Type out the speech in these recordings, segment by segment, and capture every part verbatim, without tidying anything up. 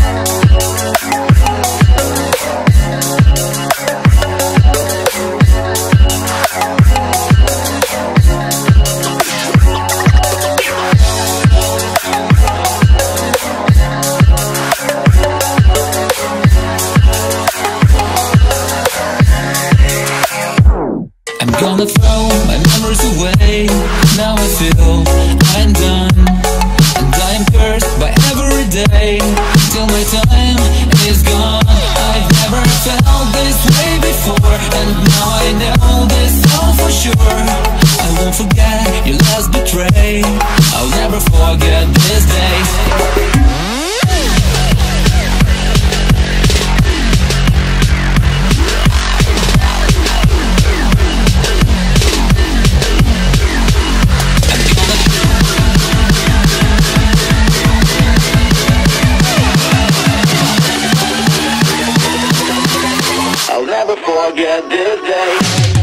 Gonna throw my memories away. Now I feel I'm done, and I am cursed by every day till my time is gone. I've never felt this way before, and now I know this all for sure. I won't forget your last betray. I'll never forget this day. I'll never forget this day.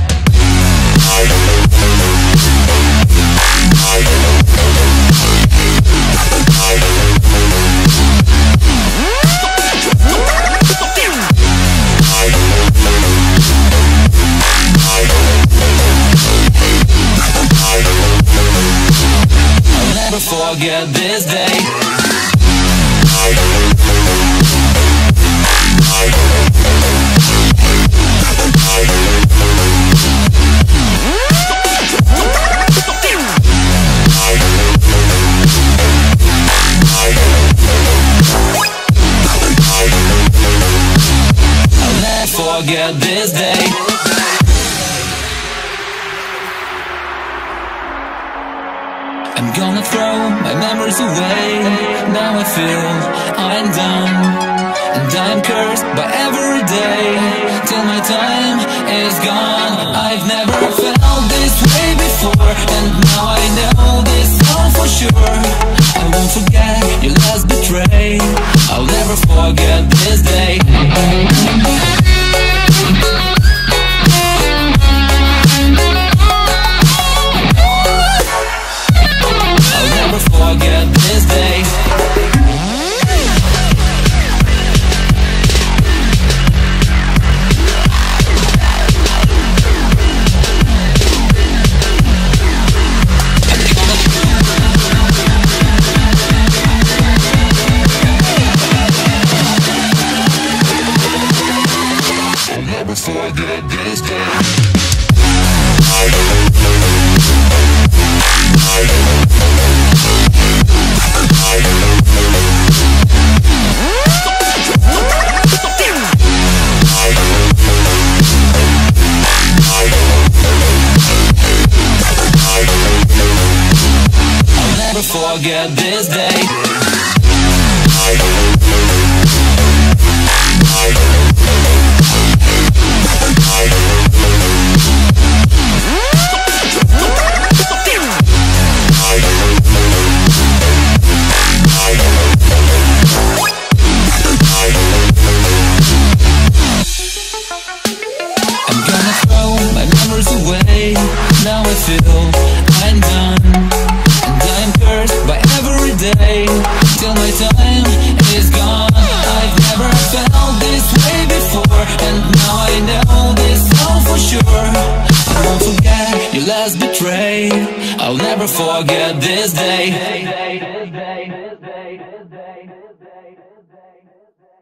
I'll never forget this day. Forget this day. I'm gonna throw my memories away. Now I feel I'm done, and I'm cursed by every day till my time is gone. I've never felt this way before, and now I know this all for sure. I won't forget your last betray. I'll never forget this day. Forget this day. I'll never forget this day. Forget this day. I'm gonna throw my memories away. Now I feel I'm done, by every day till my time is gone. I've never felt this way before, and now I know this all for sure. I won't forget your last betray. I'll never forget this day.